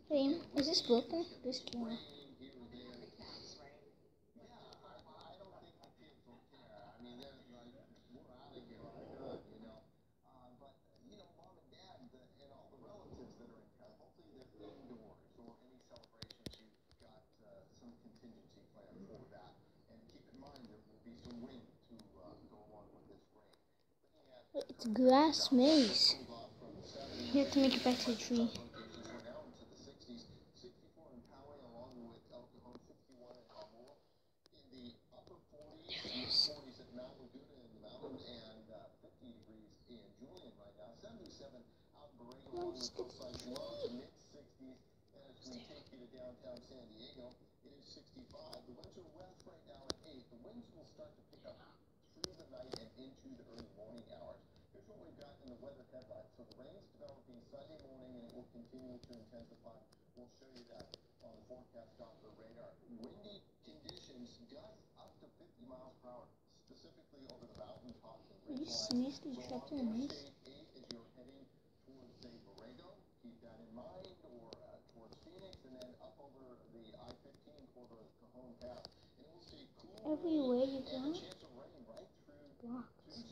Hey, is this broken? This camera. Wait, it's grass maze. You have to make it back to the tree. There it is. Let's get to the tree. Did you seriously trapped in a maze? Everywhere you go, blocks.